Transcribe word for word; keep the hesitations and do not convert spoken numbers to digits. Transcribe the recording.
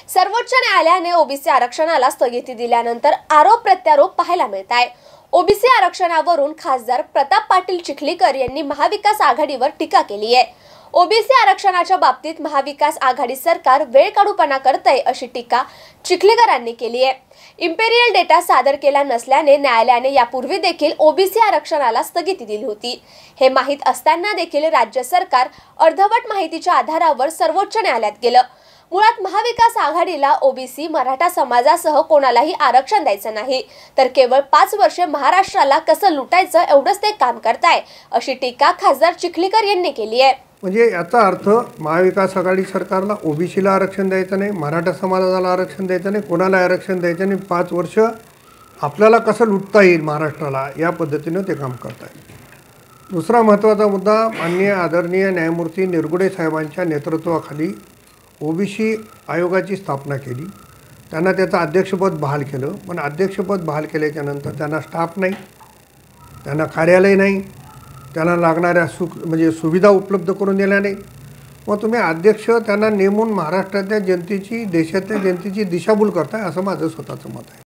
सर्वोच्च न्यायालयाने ओबीसी आरक्षणाला स्थगिती दिल्यानंतर आरोप प्रत्यारोप पाहायला मिळत आहे। ओबीसी आरक्षणावरून खासदार प्रताप पाटील चिखलीकर यांनी महाविकास आघाडीवर टीका केली आहे। ओबीसी आरक्षणाच्या बाबतीत महाविकास आघाडी सरकार वेळकाढूपणा करतंय अशी टीका चिखलीकरांनी केली आहे। इम्पेरियल डेटा सादर केला नसल्याने न्यायालयाने यापूर्वी देखील ओबीसी आरक्षणाला स्थगिती दिली होती। हे माहीत असताना देखील राज्य सरकार अर्धवट माहितीच्या आधारावर सर्वोच्च न्यायालयात गेलं। मुळात महाविकास आघाडीला ओबीसी मराठा समाजासह कोणालाही आरक्षण द्यायचं नाही, तर केवळ पाच वर्षे महाराष्ट्राला कसं लुटायचं एवढंच ते काम करताय अशी टीका खासदार चिखलीकर यांनी केली आहे। म्हणजे याचा अर्थ महाविकास आघाडी सरकारला ओबीसीला आरक्षण द्यायचं नाही, मराठा समाजाला आरक्षण द्यायचं नाही, कोणाला आरक्षण द्यायचं नाही, पाच वर्ष आपल्याला कसं लुटता येईल महाराष्ट्राला या पद्धतीनं ते काम करत आहे। दुसरा महत्त्वाचा मुद्दा, माननीय आदरणीय न्यायमूर्ती निरगुडे साहेबांच्या नेतृत्वाखाली ओबीसी आयोगाची स्थापना केली। त्यांना त्याचं अध्यक्षपद बहाल केलं, पण अध्यक्षपद बहाल केल्याच्या नंतर त्यांना स्टाफ नाही, त्यांना कार्यालय नाही, त्यांना लागणाऱ्या सु म्हणजे सुविधा उपलब्ध करून दिल्या नाही। मग तुम्ही अध्यक्ष त्यांना नेमून महाराष्ट्रातल्या जनतेची, देशातल्या जनतेची दिशाभूल करताय असं माझं स्वतःचं मत आहे।